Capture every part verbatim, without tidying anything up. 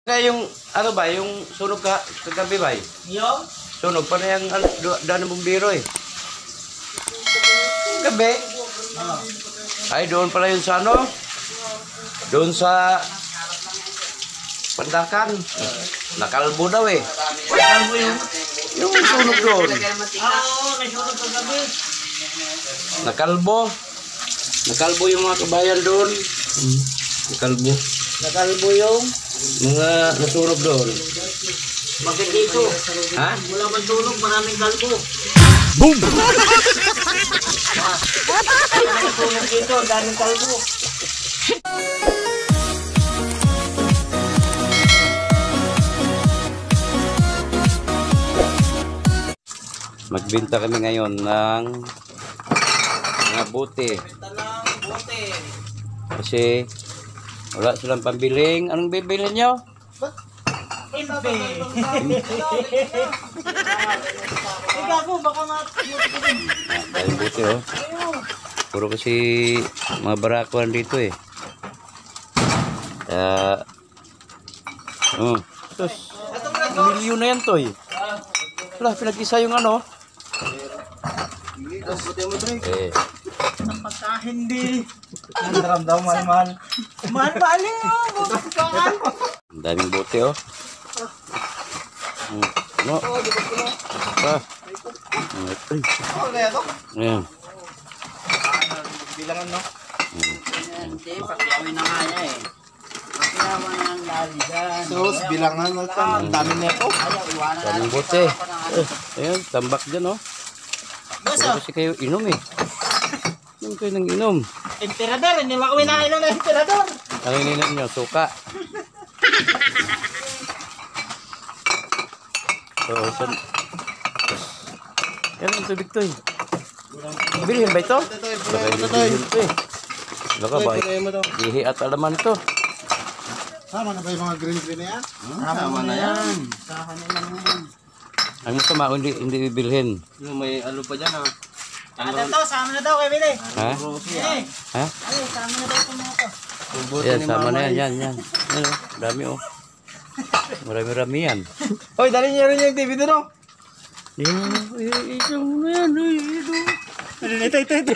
Kaya yung, ano ba, yung sunog ka, kagabi ba? Yung? Sunog pa na yung ano, daan ng bumbiro eh. Gabi? Oh. Ay, doon pala yun sa ano? Doon sa Pandakan. Nakalbo daw eh. Nakalbo yung? Yung sunog doon. Oo, may sunog kagabi. Nakalbo. Nakalbo yung mga kabayan doon. Nakalbo. Nakalbo yung? Mga nasunog doon. Bakit dito? Ha? Wala bang sunog? Maraming kalbo. Boom! Maraming sunog dito, daming kalbo. Magbenta kami ngayon ng mga bote. Benta ng bote. Kasi wala silang pambiling. Anong bibili nyo? Imbe. Ikaw po, baka matutunan. Ah, dahil bote oh. Puro kasi mga barakuan dito eh. Kaya uh, oh. Sus, milyon na yan to eh. Wala, pinag-isa yung ano. Eh, Ang pagkahindi. Ang daram-daw, mahal-mahal. Mahal-mahal yun. Mahal. ang daming bote oh. Hmm, ano? Pa. Ay. Ayan. Bilangan, no? Hindi, pakyawin na nga niya eh. Pakyawin na ang lali dyan. Sus, bilangan mo ito. Ang dami neto. Ayaw, iwanan na Daming lang. bote. Eh, ayan, tambak dyan oh. Basta, Puro kasi kayo inom eh. Inom kayo ng inom. emperador. Hindi ba kami nakainom na emperador? Ang ininom nyo, suka. So, san... Yan ang tubig to eh. Bilhin ba ito? Baka hindi bilhin to eh. Baka ba? Gihi at alaman ito. Sama na ba yung mga green green na yan? Tama na yan. Kahanin lang yan. Ang masama, hindi, hindi bibilhin. Yung may alo pa dyan ah. Ano to? Sama na daw kay Billy. Ha? Eh, Ha? ay, sama na daw itong mga to. Yan, sama na yan, yan, yan. Yan oh, dami oh. Marami-rami yan. Hoy, dali niyo rin yung T V doon, no? Yan, eh, ito mo yan, eh, ito. Ano na ito, ito, ito.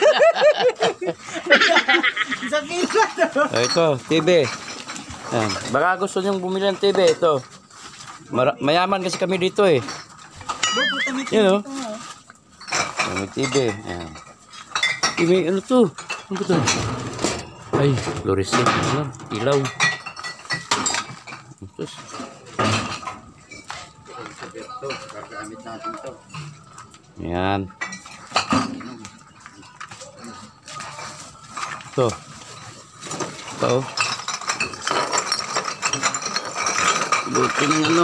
Isang kilo to. Ah, ito, T V. Yan. Baka gusto niyong bumili ng T V, ito. Mara mayaman kasi kami dito eh. Yan oh. Yan, may T V. Yan. Eh, may ano to? Ano ba to? Ay, fluorescent. Ano? Ilaw. Terus. Gagamit natin to. Yan. Ito. Ito oh. Buti ng ano.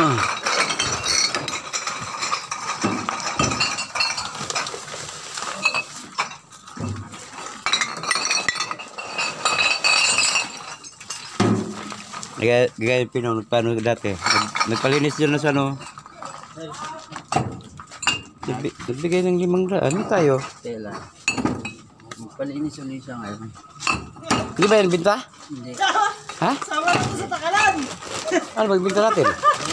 Gaya, gaya Pino, paano dati? Nag, nagpalinis dyan na sa ano. Nagbi, nagbigay ng limang daan. Ano tayo? Tela. Palinis-ulis siya ngayon. Hindi ba yan binta? Hindi. Ha? Sama na to sa takalan. Ano magbinta natin?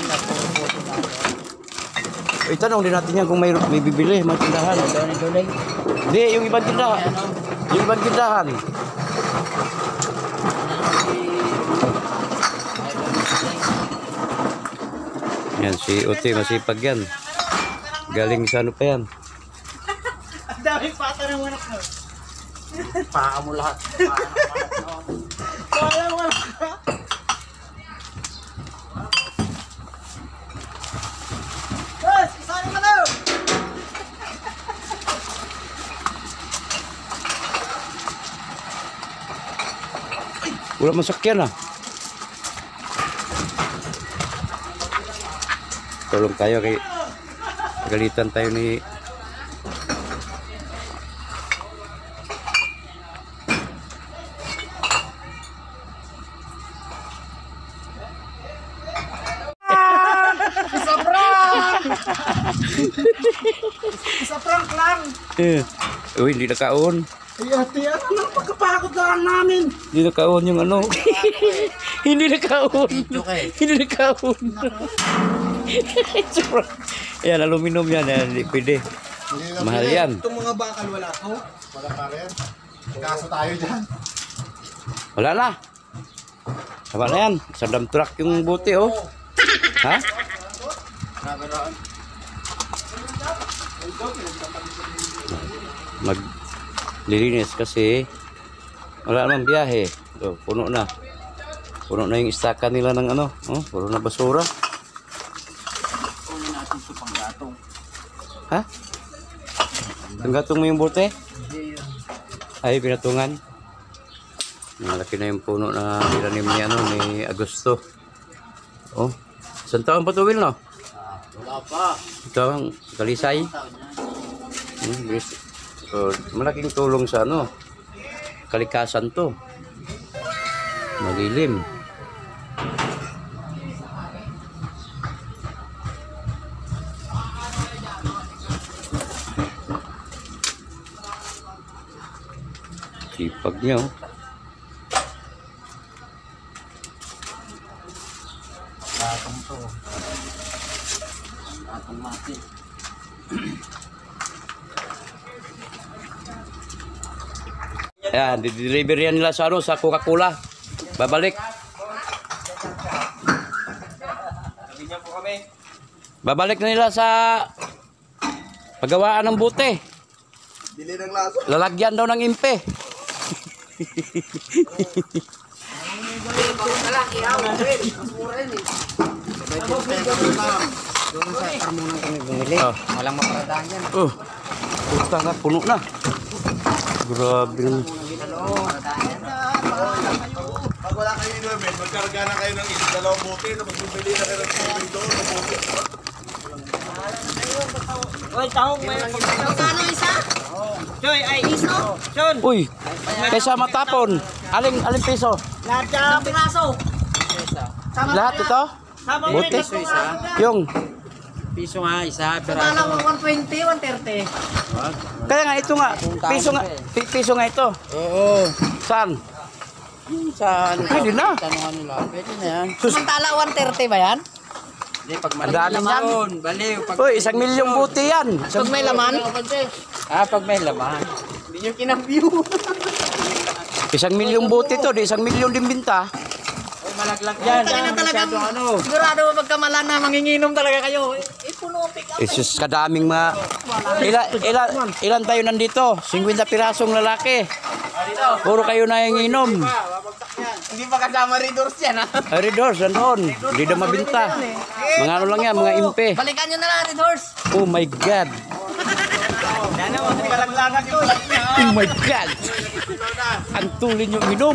Ay, tanong din natin yan kung may, may bibili, mga tindahan. Dulay-dulay. Hindi, yung ibang tindahan. Yung ibang tindahan. Yan, si Uti, masipag yan. Galing sa ano pa yan. Ang daming pata ng manok mo. Paa mo lahat. Wala, wala. Yes, isali mo daw. Wala masakyan ah. Tulong tayo kay galitan tayo ni Isa prank! Isa prank lang. eh. Uy, hindi nakaon. Ay, ate, ano ang pagkapagod na lang namin? Hindi nakaon yung ano. Hindi nakaon. Ito kay. Hindi nakaon. Sobrang. Yan, aluminum yan. Yan, hindi pwede. Hindi na Mahal pili. yan. Itong mga bakal wala to. Wala pa rin. Kaso tayo dyan. Wala na. Wala na yan. Sa dump truck yung buti, oh. Ha? Maglilinis kasi wala namang biyahe. Oh, puno na. Puno na yung istakan nila ng ano. Oh, puno na basura. Kunin natin ito pang gatong. Ha? Tanggatong mo yung bote? Hindi yun. Ay, pinatungan. Malaki na yung puno na niranim ni, ano, ni Agosto. Oh, isang taon pa to, Will, no? Ah, wala pa. Ito ang kalisay. Taon yan. Hmm, bis- so, malaking tulong sa ano, kalikasan to. Malilim. Sipag niyo. Gatong to. Gatong mati. Yan, di-deliver yan nila sa ano, sa Coca-Cola. Babalik. Babalik na nila sa paggawaan ng bote. Dili ng laso. Lalagyan daw ng impe. Oh. Walang maparadaan yan. Oh. Puta na, puno na. Grabe naman. Pag wala kayo inumin, magkarga na kayo ng isang dalawang bote, tapos bumili na kayo ng tubig doon ng bote. Oy, taong may Magkano isa? Joy, ay iso. John, Uy, kaysa matapon. Aling, aling piso? lahat Isang piraso. Lahat ito? Sama mo Bote? rin isa. Yung, Piso nga, isa. Kala mo one twenty, one thirty. kaya nga ito nga. Piso nga, pi- piso nga ito. Oo. Saan? Sa ano? Pwede na. Tanungan nila. Pwede na yan. Samantala one thirty ba yan? Hindi, pag Ang dami niyan. yun. Baliw. Pag, Uy, isang milyong buti yan. Pag may laman? ah, pag may laman. Hindi nyo kinaview. Isang milyong buti to, di isang milyon din binta. Ay, malaglag yan. Talaga Yan, talagang masyado ano. sigurado magkamala na manginginom talaga kayo. Eh, puno ang pick up. Isus kadaming mga ila, ila, ilan tayo nandito? fifty pirasong lalaki. Puro kayo na yung inom. Hindi pa kasama readers yan ha. Ay, doors, nandun. Hindi na mabinta. Mga ano lang yan, mga impe. Balikan nyo na lang, Red Horse. Oh my God. Yan na, mga kalaglagan yun. Oh my God. Ang tulin yung inom.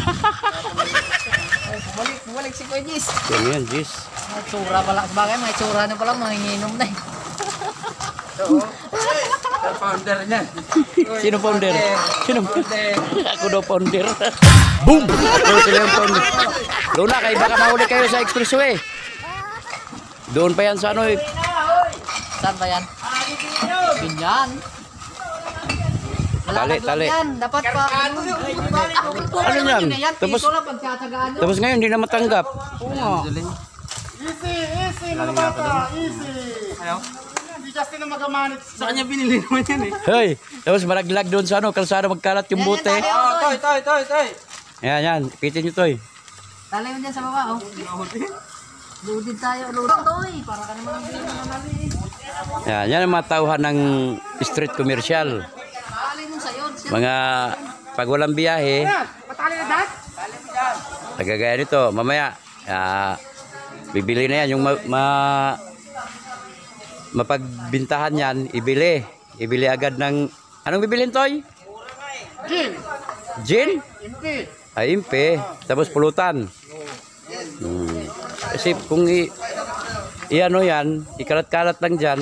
Bumalik, bumalik si Kuya Gis. Yan yan, Jis. May tsura pala. Sabagay, may tsura na pala, manginginom na eh. Ang founder niyan. Sino founder? Sino? Ako daw founder. Boom! Doon sila yung founder. Doon na, kayo baka mahuli kayo sa expressway. Doon pa yan sa ano eh. Saan ba yan? Binyan. Tali, tali. Yan, dapat pa. Ano yan? Tapos- Tapos, lang pagtsatsagaan nyo. Tapos ngayon, hindi na matanggap. Easy, easy mga bata. Easy. Hindi Justin na magamanit. Sa kanya binili naman yan eh. Hey, tapos malaglag doon sa ano, kalsada magkalat yung bote. Oh, toy, toy, toy, toy. Yan, yan. Pitin nyo to eh. Tali mo dyan sa baba, oh. Loaded tayo, loaded. Toy, para ka naman ang bilhin ng mali. Yan, yan ang mga tauhan ng street commercial. Tali mo sa'yo. Mga pag walang biyahe, Patali na dad? nagagaya nito. Mamaya, ah, bibili na yan. Yung ma, ma- mapagbintahan yan, ibili. Ibili agad ng... Anong bibilin, Toy? Gin. Gin? Impe. Ay, impe. Tapos pulutan. Hmm. Kasi kung i... i-ano yan, ikalat-kalat lang dyan.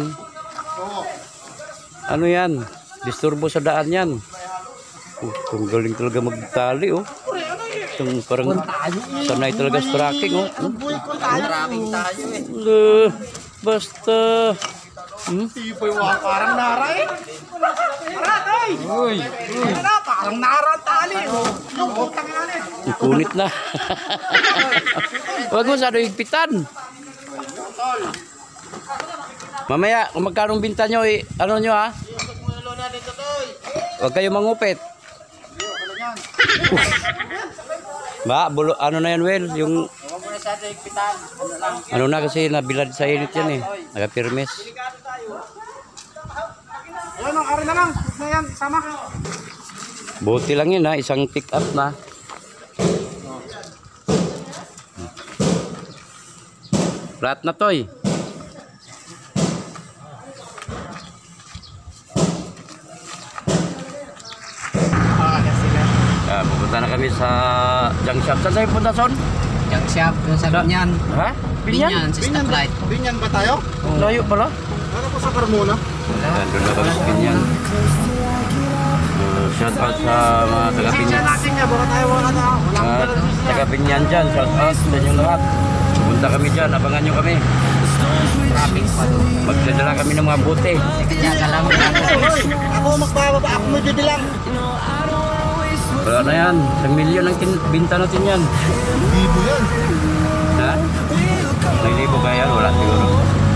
Ano yan? Disturbo sa daan yan. Oh, kung galing talaga magtali, oh. Itong parang sanay talaga sa tracking, oh. Maraming tayo eh. Uh, basta. Hmm? Tipoy wa parang naray. Tara, toy. Uy. Ano pa? Parang narantali. Yung putang yan eh. Ikunit na. Huwag mo masyado higpitan. Mamaya, kung magkanong binta nyo, eh, ano nyo ha? Huwag kayo mangupit. Ba, bulo, ano na yan, Will? Yung, Huwag mo na siya sa higpitan. Ano lang. ano na kasi, nabilad sa init yan eh. Nagapirmes. Ayun, ang ari na lang. Huwag na yan, sama ka. Buti lang yun ha, isang pick up na. Lahat na to eh. Ah, pupunta na kami sa junk shop. Saan tayo punta, Son? Yung shop, yung sa Binyan. Ha? Binyan, sa Binyan ba, stoplight. Binyan ba tayo? Layo pala. Ano po sa Carmona? Ayan, doon na kami sa Binyan. Uh, shout out sa mga taga Binyan. natin niya, baka tayo wala na. Wala Mga taga Binyan dyan, shout out sa inyong lahat. Pupunta kami dyan, abangan nyo kami. Traffic pa doon. Magdadala kami ng mga bote. Kanya ka lang. Ako magbababa, ako medyo bilang. Wala na yan, isang milyon ang kin- binta natin yan. Bibo yan. Ha? May libo kaya yan, wala siguro.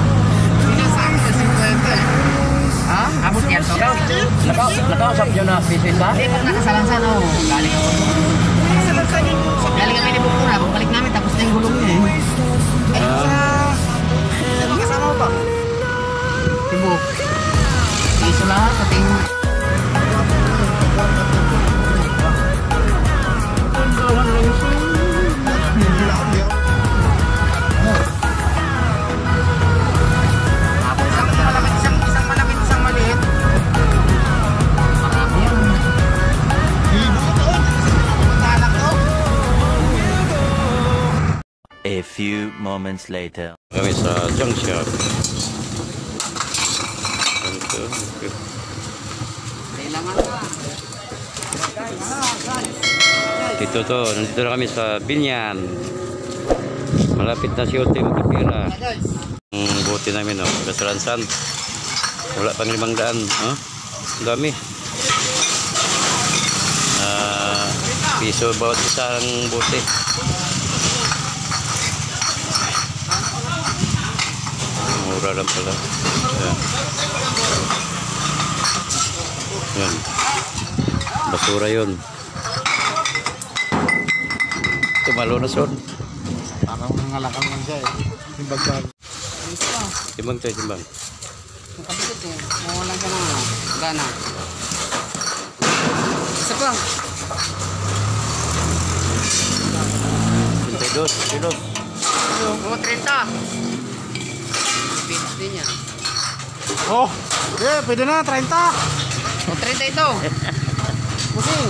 Ha? Abot yan to. Naka, nakausap nyo na piso isa? Hindi, pag nakasalansan ako. Galing ako. Galing kami ni Bukura. Balik namin tapos na yung gulong niya eh. Ay, Ah. Sino kasama mo ba? Tibuk. Iso lahat sa tingin. Isang malapit, isang, isang malapit, isang maliit. Marami yan. Bibo ito. Magkanak to. A few moments later. Kami sa junk shop. Ito, okay. Kailangan ka. Dito to, nandito na kami sa Binyan. Malapit na si Ote magkapira. Ang bote namin, no? Kasalansan. Wala pang limang daan. Oh? Ang dami. Ah, piso bawat isang bote. Mura lang pala. Ayan. Ayan. Basura yun. Tumalo na son. Parang nangalakal man siya eh. Yung bagbag. Timbang tayo, timbang. Ang kabikit eh. Mawalan ka na. Gana. Isa pa. Dos, kilos. Oh, treinta. Pinos din yan. Oh, eh, pwede na, thirty. Oh, treinta ito. Pusing.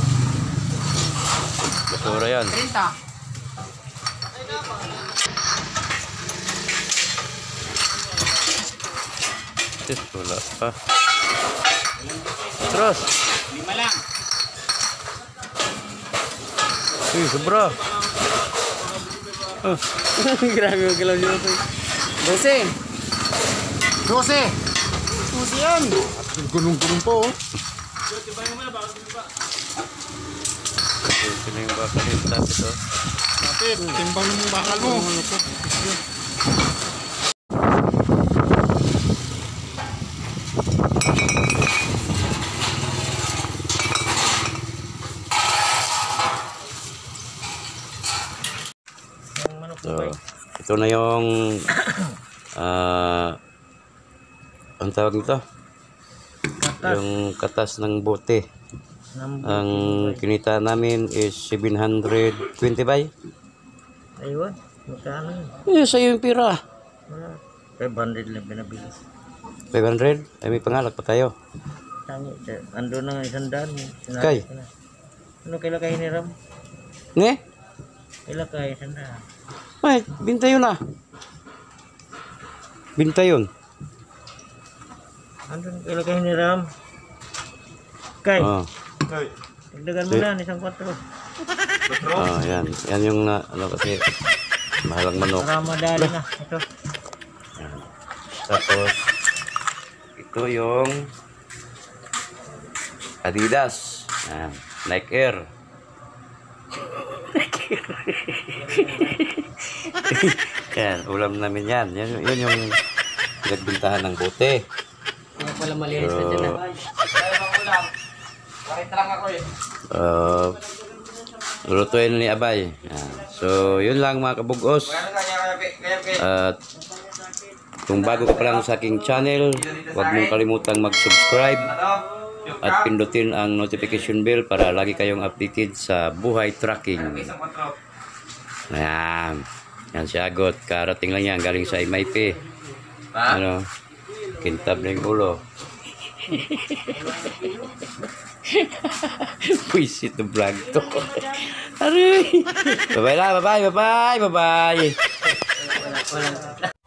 Basura yan. treinta. Tis, wala pa. Terus. Lima lang. Uy, sobra. Oh. Grabe ang galaw nyo ito. Dose. Dose. Dose yan. Gulong-gulong po oh. Ito na yung bakal yung tapos oh. Kapit, timbang mo bakal mo. So, ito na yung ah ang tawag nito? Yung katas ng bote. Ang kinita namin is seven hundred twenty by. Ayun, magkano yun? Eh, sa'yo yung pira. five hundred lang pinabilis. five hundred? Ay, may pangalak pa tayo. Tangi, ando na isang daan. Kay? Ano kailan kayo hiniram? Nge? Kailan kayo isang daan? Ay, binta yun ah. Binta yun. Ando kailan kayo hiniram? Kay, Oh. dagdagan mo na, isang kwatro. Oh, yan. Yan yung na, ano kasi, mahalang manok. Para madali na. Ito. Tapos, ito yung Adidas. Yan. Like air. Yan, ulam namin yan. Yan, yun yung nagbintahan ng bote. Kaya pala malinis na So, dyan ah. Bakit lang ako eh. uh, lutuin ni Abay. Yan. So, yun lang mga kabugos. Kaya kaya kaya kaya At kung bago ka pa lang sa aking channel, huwag mong kalimutang mag-subscribe at pindutin ang notification bell para lagi kayong updated sa buhay tracking. Ayan. Yan si Agot. Karating lang yan. Galing sa M I P. Ano? Kintab na yung ulo. Puisit na vlog to. Aray! Bye-bye na. Bye-bye. Bye-bye. Bye-bye.